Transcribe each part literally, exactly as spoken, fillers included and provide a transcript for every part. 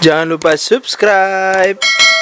Jangan lupa subscribe.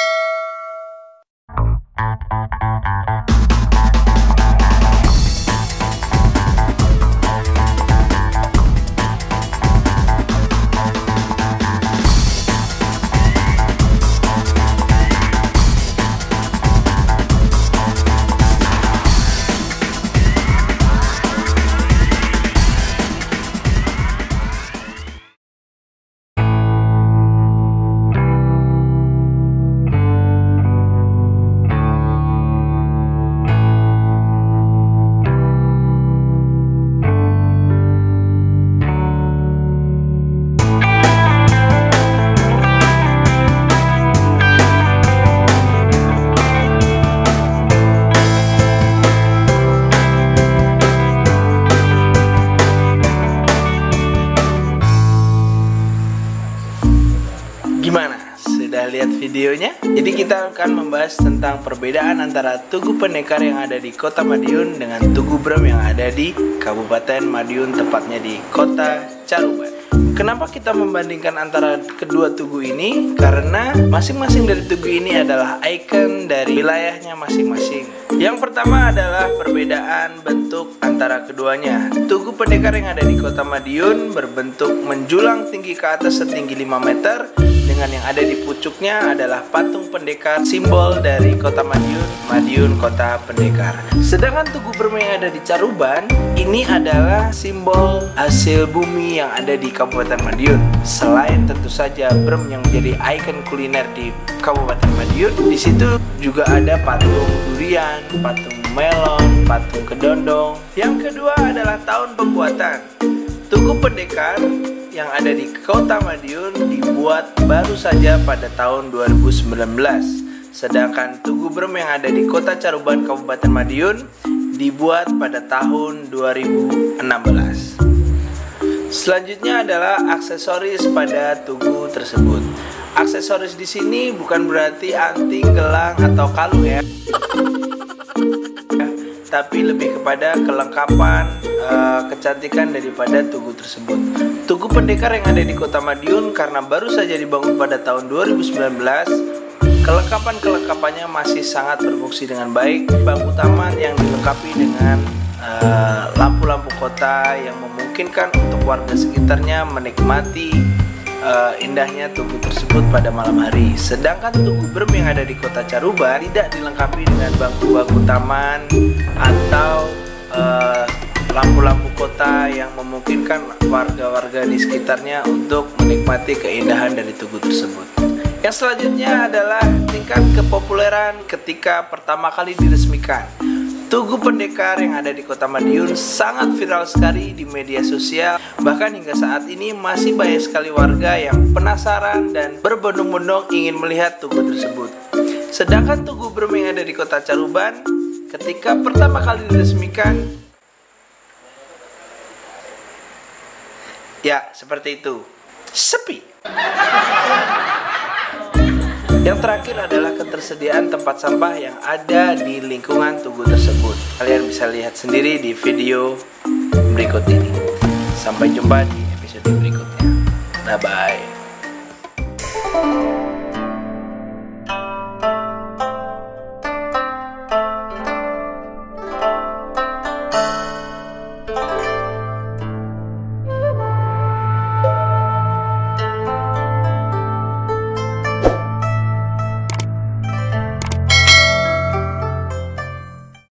Gimana? Sudah lihat videonya? Jadi kita akan membahas tentang perbedaan antara Tugu Pendekar yang ada di Kota Madiun dengan Tugu Brem yang ada di Kabupaten Madiun, tepatnya di Kota Caruban. Kenapa kita membandingkan antara kedua tugu ini? Karena masing-masing dari tugu ini adalah ikon dari wilayahnya masing-masing. Yang pertama adalah perbedaan bentuk antara keduanya. Tugu Pendekar yang ada di Kota Madiun berbentuk menjulang tinggi ke atas setinggi lima meter, dengan yang ada di pucuknya adalah patung pendekar, simbol dari Kota Madiun, Madiun Kota Pendekar. Sedangkan Tugu Brem yang ada di Caruban ini adalah simbol hasil bumi yang ada di Kabupaten Madiun. Selain tentu saja Brem yang menjadi ikon kuliner di Kabupaten Madiun, di situ juga ada patung durian, patung melon, patung kedondong. Yang kedua adalah tahun pembuatan. Tugu Pendekar yang ada di Kota Madiun dibuat baru saja pada tahun dua ribu sembilan belas. Sedangkan Tugu Brem yang ada di Kota Caruban, Kabupaten Madiun dibuat pada tahun dua ribu enam belas. Selanjutnya adalah aksesoris pada tugu tersebut. Aksesoris di sini bukan berarti anting, gelang, atau kalung ya, tapi lebih kepada kelengkapan, uh, kecantikan daripada tugu tersebut. Tugu Pendekar yang ada di Kota Madiun karena baru saja dibangun pada tahun dua ribu sembilan belas, kelengkapan-kelengkapannya masih sangat berfungsi dengan baik. Bangku taman yang dilengkapi dengan lampu-lampu uh, kota yang memungkinkan untuk warga sekitarnya menikmati uh, indahnya tugu tersebut pada malam hari. Sedangkan Tugu Brem yang ada di Kota Caruban tidak dilengkapi dengan bangku-bangku taman atau uh, lampu-lampu kota yang memungkinkan warga-warga di sekitarnya untuk menikmati keindahan dari tugu tersebut. Yang selanjutnya adalah tingkat kepopuleran ketika pertama kali diresmikan. Tugu Pendekar yang ada di Kota Madiun sangat viral sekali di media sosial. Bahkan hingga saat ini masih banyak sekali warga yang penasaran dan berbondong-bondong ingin melihat tugu tersebut. Sedangkan Tugu Brem yang ada di Kota Caruban ketika pertama kali diresmikan, ya seperti itu, sepi. Yang terakhir adalah ketersediaan tempat sampah yang ada di lingkungan tugu tersebut. Kalian bisa lihat sendiri di video berikut ini. Sampai jumpa di episode berikutnya. Bye bye.